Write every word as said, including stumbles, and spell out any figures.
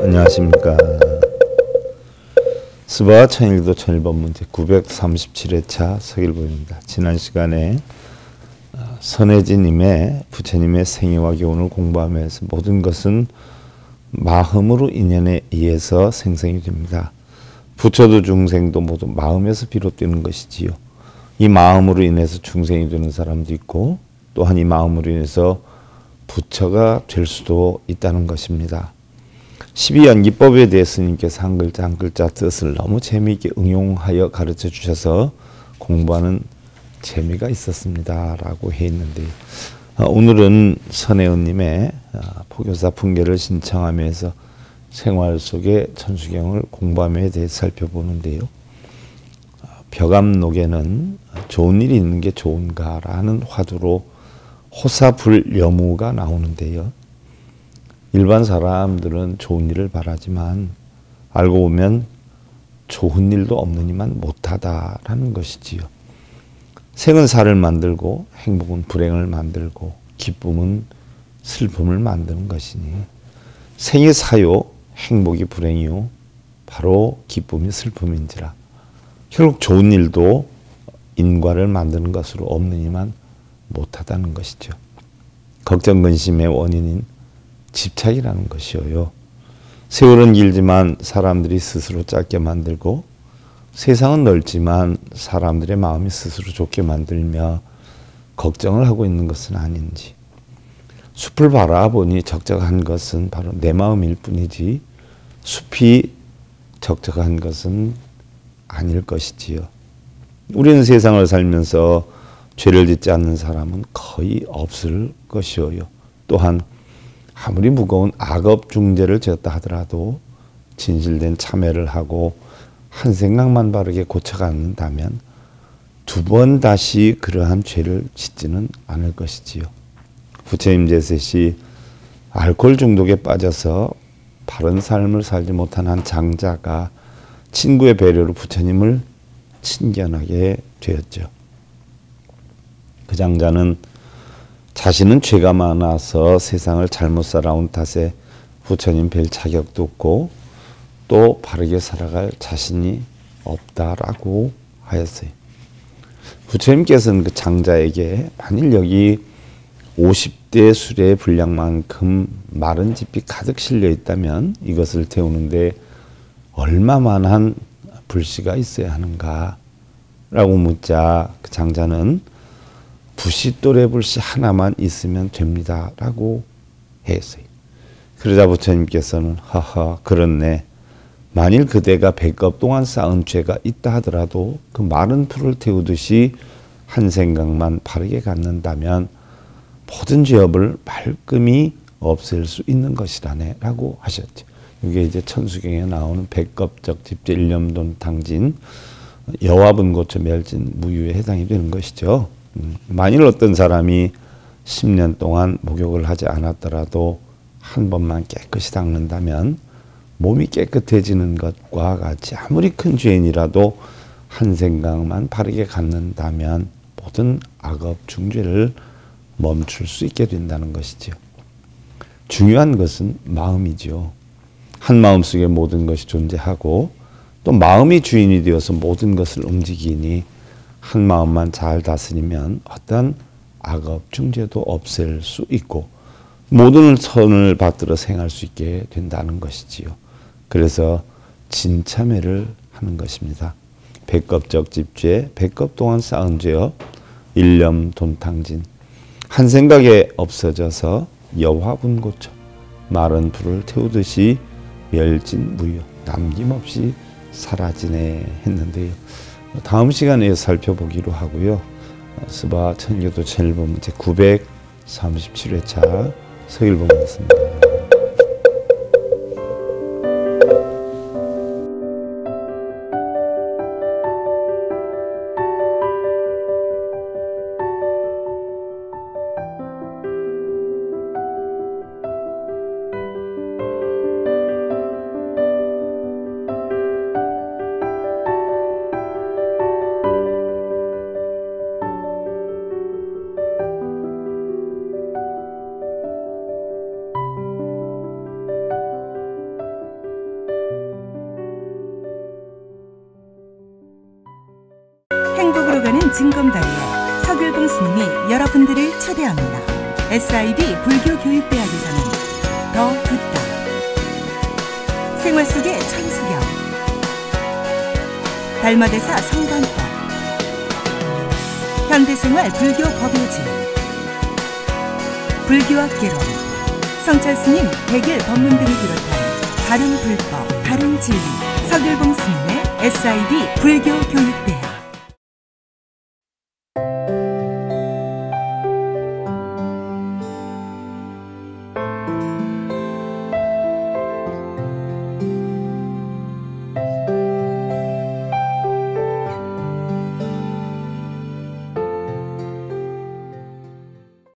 안녕하십니까. 스바 천일도 천일번 문제 구백삼십칠 회차 서길보입니다. 지난 시간에 선혜진님의 부처님의 생애와 교훈을 공부하면서 모든 것은 마음으로 인연에 의해서 생성이 됩니다. 부처도 중생도 모두 마음에서 비롯되는 것이지요. 이 마음으로 인해서 중생이 되는 사람도 있고 또한 이 마음으로 인해서 부처가 될 수도 있다는 것입니다. 십이연기법에 대해 스님께서 한 글자 한 글자 뜻을 너무 재미있게 응용하여 가르쳐 주셔서 공부하는 재미가 있었습니다 라고 해 있는데, 오늘은 선혜은님의 포교사 풍계를 신청하면서 생활 속의 천수경을 공부함에 대해 살펴보는데요. 벼감록에는 좋은 일이 있는 게 좋은가라는 화두로 호사불여무가 나오는데요. 일반 사람들은 좋은 일을 바라지만 알고 보면 좋은 일도 없느니만 못하다라는 것이지요. 생은 사를 만들고 행복은 불행을 만들고 기쁨은 슬픔을 만드는 것이니 생이 사요 행복이 불행이요 바로 기쁨이 슬픔인지라. 결국 좋은 일도 인과를 만드는 것으로 없느니만 못하다는 것이죠. 걱정 근심의 원인인 집착이라는 것이요. 세월은 길지만 사람들이 스스로 짧게 만들고 세상은 넓지만 사람들의 마음이 스스로 좁게 만들며 걱정을 하고 있는 것은 아닌지. 숲을 바라보니 적적한 것은 바로 내 마음일 뿐이지 숲이 적적한 것은 아닐 것이지요. 우리는 세상을 살면서 죄를 짓지 않는 사람은 거의 없을 것이요. 또한 아무리 무거운 악업 중죄를 지었다 하더라도 진실된 참회를 하고 한 생각만 바르게 고쳐간다면 두 번 다시 그러한 죄를 짓지는 않을 것이지요. 부처님 제셋이 알코올 중독에 빠져서 바른 삶을 살지 못한 한 장자가 친구의 배려로 부처님을 친견하게 되었죠. 그 장자는 자신은 죄가 많아서 세상을 잘못 살아온 탓에 부처님 뵐 자격도 없고 또 바르게 살아갈 자신이 없다라고 하였어요. 부처님께서는 그 장자에게 만일 여기 오십 대 수레의 분량만큼 마른 짚이 가득 실려 있다면 이것을 태우는데 얼마만한 불씨가 있어야 하는가 라고 묻자 그 장자는 부싯돌의 불씨 하나만 있으면 됩니다 라고 했어요. 그러자 부처님께서는 하하 그렇네. 만일 그대가 백업 동안 쌓은 죄가 있다 하더라도 그 마른 풀을 태우듯이 한 생각만 바르게 갖는다면 모든 죄업을 말끔히 없앨 수 있는 것이라네 라고 하셨죠. 이게 이제 천수경에 나오는 백업적 집제 일념돈 탕진 여화분고처 멸진 무유에 해당이 되는 것이죠. 음, 만일 어떤 사람이 십 년 동안 목욕을 하지 않았더라도 한 번만 깨끗이 닦는다면 몸이 깨끗해지는 것과 같이 아무리 큰 죄인이라도 한 생각만 바르게 갖는다면 모든 악업 중죄를 멈출 수 있게 된다는 것이죠. 중요한 것은 마음이죠. 한 마음 속에 모든 것이 존재하고 또 마음이 주인이 되어서 모든 것을 움직이니 한 마음만 잘 다스리면 어떤 악업 중죄도 없앨 수 있고 모든 선을 받들어 생활할 수 있게 된다는 것이지요. 그래서 진참회를 하는 것입니다. 백업적 집죄, 백업 동안 쌓은 죄업, 일념 돈탕진. 한 생각에 없어져서 여화분고처 마른 불을 태우듯이 멸진무효 남김없이 사라지네 했는데요. 다음 시간에 살펴보기로 하고요. 스바 천일도 천일본 문제 구백삼십칠 회차 서길보였습니다. 징검다리에 서귤봉 스님이 여러분들을 초대합니다. 에스아이비 불교교육대학에서는 더 듣다, 생활 속의 천수경, 달마대사 성관법, 현대생활 불교 법요지, 불교학 개론, 성찰스님 백일 법문 등을 비롯한 바른 불법, 바른 진리, 서귤봉 스님의 에스아이비 불교교육대학.